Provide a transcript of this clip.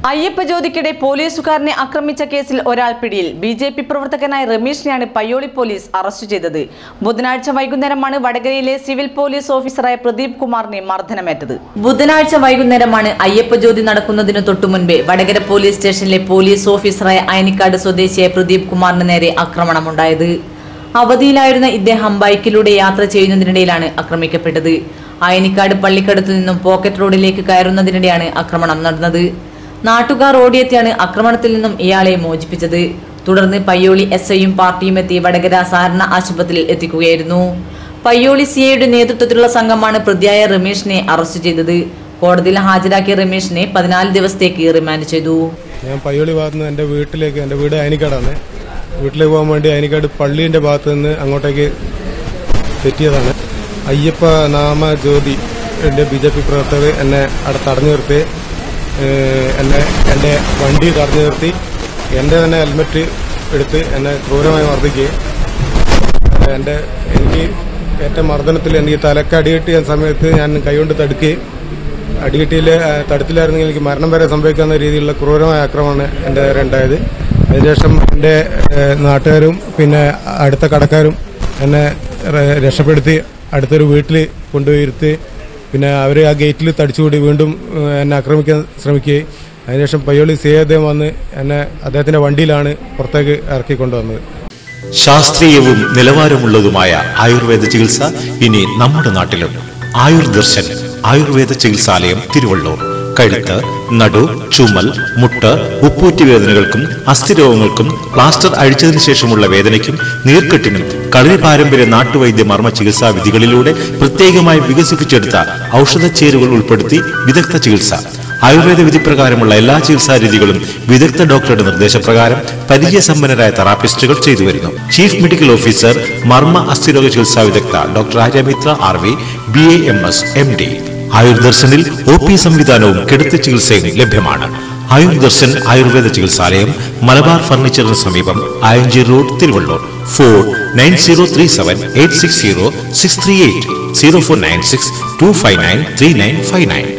അയ്യപ്പ ജ്യോതിക്കിടെ പോലീസുകാരനെ ആക്രമിച്ച കേസിൽ ഒരാൾ പിടിയിൽ. ബിജെപി പ്രവർത്തകനായ രമേശിനെയാണ് പയ്യോളി പോലീസ് അറസ്റ്റ് ചെയ്തത്. ബുധനാഴ്ച വൈകുന്നേരമാണ് വടകരയിലെ സിവിൽ പോലീസ് ഓഫീസറായ പ്രദീപ് കുമാറിനെ മർദ്ദനമേറ്റത്. ബുധനാഴ്ച വൈകുന്നേരമാണ് അയ്യപ്പ ജ്യോതി നടക്കുന്നതിന് തൊട്ടുമുൻപേ വടകര പോലീസ് സ്റ്റേഷനിലെ പോലീസ് ഓഫീസറായ അയനിക്കാട് സ്വദേശിയായ പ്രദീപ് കുമാറിന് നേരെ ആക്രമണമുണ്ടായത്. അവധിയിലായിരുന്ന ഇദ്ദേഹം ബൈക്കിലൂടെ യാത്ര ചെയ്യുന്നതിനിടയിലാണ് ആക്രമിക്കപ്പെട്ടത്. അയനിക്കാട് പള്ളിക്കടുത്തു നിന്നും പോക്കറ്റ് റോഡിലേക്ക് കയറുന്നതിനിടെയാണ് ആക്രമണം നടന്നത്. നാട്ടുകാർ ഓടിയെത്തിയാണ് ആക്രമണത്തിൽ നിന്നും ഇയാളെ മോചിപ്പിച്ചത്. തുടർന്ന് പയ്യോളി SIയും പാർട്ടിയും എത്തി വടകര സഹകരണ ആശുപത്രിയിൽ എത്തിക്കുകയായിരുന്നു. പയ്യോളി CIയുടെ നേതൃത്വത്തിലുള്ള സംഘമാണ് പ്രതിയായ രമേശിനെ അറസ്റ്റ് ചെയ്തത്. കോടതിയിൽ ഹാജരാക്കിയ രമേശിനെ 14 ദിവസത്തേക്ക് റിമാൻഡ് ചെയ്തു. ഞാൻ പയ്യോളി ഭാഗത്ത് നിന്ന് എന്റെ വീട് അയനിക്കാടാണ്. വീട്ടിലേക്ക് പോകാൻ വേണ്ടി അയനിക്കാട് പള്ളിന്റെ ഭാഗത്ത് നിന്ന് അങ്ങോട്ടേക്ക് തെറ്റിയതാണ്. അയ്യപ്പ നാമ ജ്യോതി BJP പ്രവർത്തകർ എന്നെ അവിടെ തടഞ്ഞു നിർത്തി, എൻ്റെ വണ്ടി തടഞ്ഞു നിർത്തി, എൻ്റെ തന്നെ ഹെൽമെറ്റ് എടുത്ത് എന്നെ ക്രൂരമായി മർദ്ദിക്കുകയും എനിക്ക് ഏറ്റ മർദ്ദനത്തിൽ എനിക്ക് തലക്ക് അടികിട്ടിയ സമയത്ത് ഞാൻ കൈകൊണ്ട് തടുക്കുകയും തടുത്തില്ലായിരുന്നെങ്കിൽ എനിക്ക് മരണം വരെ സംഭവിക്കാവുന്ന രീതിയിലുള്ള ക്രൂരമായ ആക്രമണമാണ് എൻ്റെ നേരെ ഉണ്ടായത്. അതിനുശേഷം എൻ്റെ നാട്ടുകാരും പിന്നെ അടുത്ത കടക്കാരും എന്നെ രക്ഷപ്പെടുത്തി അടുത്തൊരു വീട്ടിൽ കൊണ്ടുപോയി ഇരുത്തി. പിന്നെ അവർ ആ ഗേറ്റിൽ തടിച്ചുകൂടി വീണ്ടും എന്നെ ആക്രമിക്കാൻ ശ്രമിക്കുകയും അതിനുശേഷം പയ്യോളി CI അദ്ദേഹം വന്ന് എന്നെ അദ്ദേഹത്തിന്റെ വണ്ടിയിലാണ് പുറത്തേക്ക് ഇറക്കിക്കൊണ്ടുവന്നത്. ശാസ്ത്രീയവും നിലവാരമുള്ളതുമായ ആയുർവേദ ചികിത്സ ഇനി നമ്മുടെ നാട്ടിലും. ആയുർദർശൻ ആയുർവേദ ചികിത്സാലയം, തിരുവള്ളൂർ. കഴുത്ത്, നടു, ചുമൽ, മുട്ട്, ഉപ്പൂറ്റി വേദനകൾക്കും അസ്ഥിരോഗങ്ങൾക്കും പ്ലാസ്റ്റർ അഴിച്ചതിനു ശേഷമുള്ള വേദനയ്ക്കും നീർക്കെട്ടിനും കളരി പാരമ്പര്യ നാട്ടുവൈദ്യ മർമ്മ ചികിത്സാ വിധികളിലൂടെ പ്രത്യേകമായി വികസിപ്പിച്ചെടുത്ത ഔഷധച്ചേരുകൾ ഉൾപ്പെടുത്തി വിദഗ്ധ ചികിത്സ. ആയുർവേദ വിധിപ്രകാരമുള്ള എല്ലാ ചികിത്സാ രീതികളും വിദഗ്ധ ഡോക്ടറുടെ നിർദ്ദേശപ്രകാരം പരിചയസമ്പന്നരായ തെറാപ്പിസ്റ്റുകൾ ചെയ്തു വരുന്നു. ചീഫ് മെഡിക്കൽ ഓഫീസർ മർമ്മ അസ്ഥിരോഗ ചികിത്സാ വിദഗ്ധ doctor Aryamithra RV BAMS MD. ആയുർദർശനിൽ OP സംവിധാനവും കിടത്തി ചികിത്സയും ലഭ്യമാണ്. ആയുർദർശൻ ആയുർവേദ ചികിത്സാലയം, മലബാർ ഫർണിച്ചറിന് സമീപം, ING റോഡ്, തിരുവള്ളൂർ. ഫോൺ 9037 860 638 0496 259 3959.